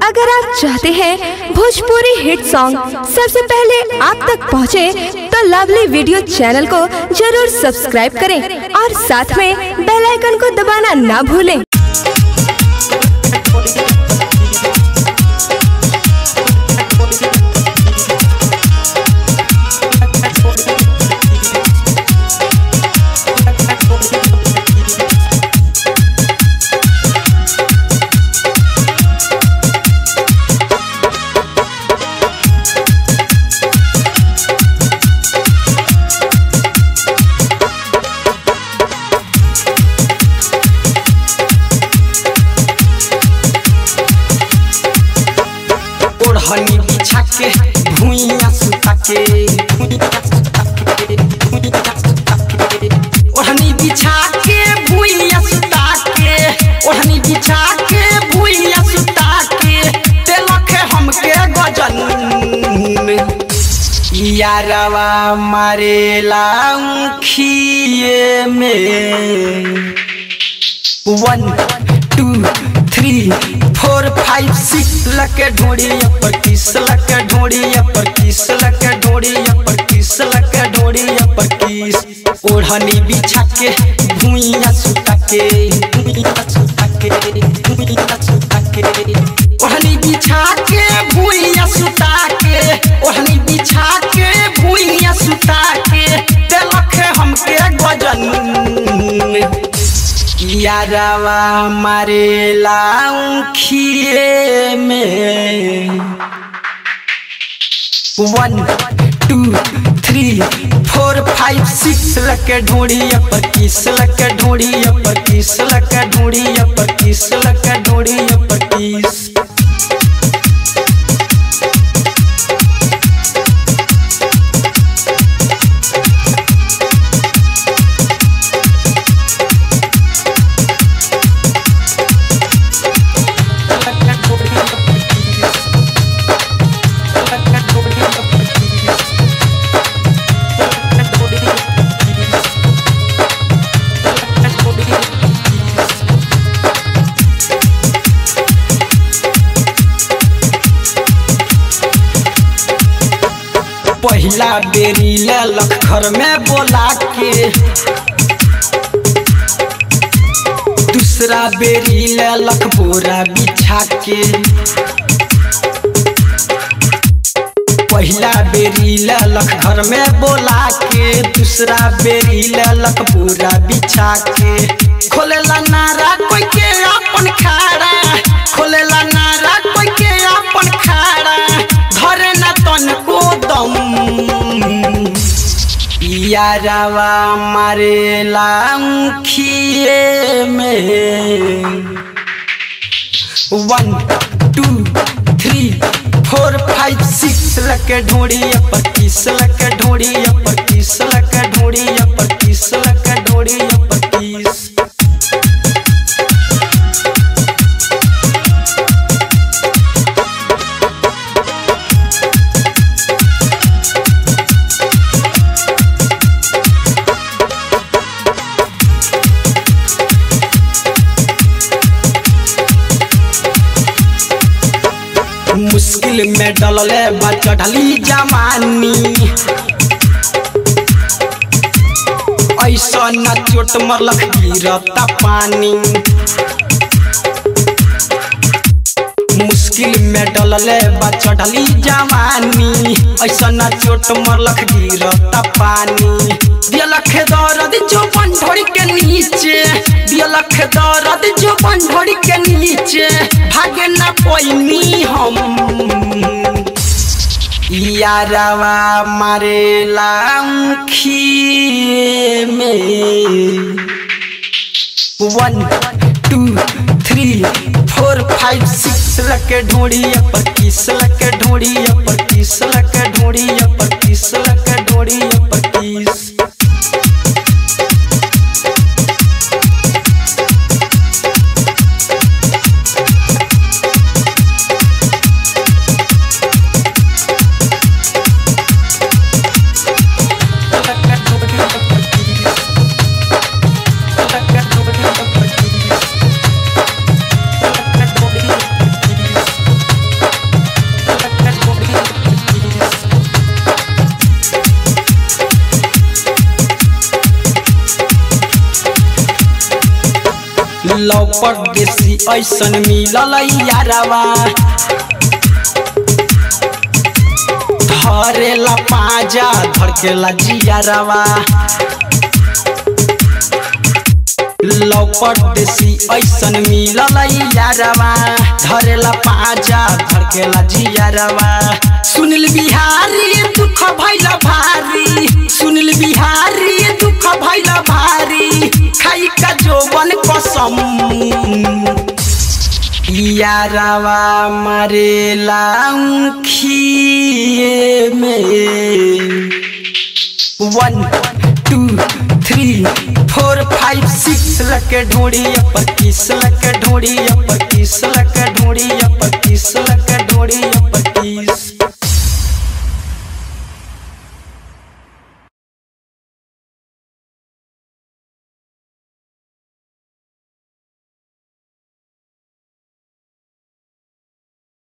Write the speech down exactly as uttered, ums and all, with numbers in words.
अगर आप चाहते हैं भोजपुरी हिट सॉन्ग सबसे पहले आप तक पहुंचे, तो लवली वीडियो चैनल को जरूर सब्सक्राइब करें और साथ में बेल आइकन को दबाना ना भूलें। ओढ़नी बिछा के भुइयां सुता के, ओढ़नी बिछा के भुइयां सुता के, ओढ़नी बिछा के भुइयां सुता के, तेलख हमके गजन यारवा मारेला उखिए में। One two three four five six लके ढोड़ी अपर किस लके ढोड़ी अपर किस लके ढोड़ी अपर किस लके ढोड़ी अपर किस। ओढ़नी बिछा के भुइयां सुता के, भुइयां सुता के, भुइयां सुता के, ओढ़नी बिछा के भुइयां सुता के, ओढ़नी बिछा के भुइयां सुता के, तेलख हमके गजन यारवा मारेला उखिए में। One two three four five six लके ढोड़ी अपर किस लके ढोड़ी अपर किस लके ढोड़ी अपर किस लके ढोड़ी अपर किस। पहला बेरी लख घर में बोला के, दूसरा बेरी लख बोरा बिछा के, पहला बेरी लख घर में बोला के, दूसरा बेरी लख बोरा बिछा के। खोलेला नारा कोई के अपन खाड़ा, खोलेला नारा कोई के अपन खाड़ा, धरे ना तन को दम यारवा मारेला उखिए में। One two three four five six लके ढोड़ी अपर किस लके ढोड़ी अपर किस लके ढोड़ी अपर किस लके ढोड़ी अपर किस। मुश्किल में डलले बा चढ़ली जवानी, ऐसा न चोट मरलख गिरता पानी। मुश्किल में डलले बा चढ़ली जवानी, ऐसा न चोट मरलख गिरता पानी। दिलख दर्द जो बंधोड़ी के नीचे, दिलख दर्द जो बंधोड़ी के नीचे, भागे न पैनी हम यारवा मारेला उखिए में। One two three four five six लके ढोड़ी अपर किस लके ढोड़ी अपर किस लके ढोड़ी अपर किस लके ढोड़ी अपर किस। लव परदेसी ऐसन मिलल यारवा धरेला पाजा धड़केला जियारवा लव परदेसी ऐसन मिलल यारवा धरेला पाजा धड़केला जियारवा सुनील बिहारी दुख भइला भारी सुनील बिहारी दुख भइला भारी खाई का जोबन कसम यारवा मारेला खिए में one two three four five six लके ढूंढी अपर किस लके ढूंढी अपर किस लके ढूंढी अपर किस लके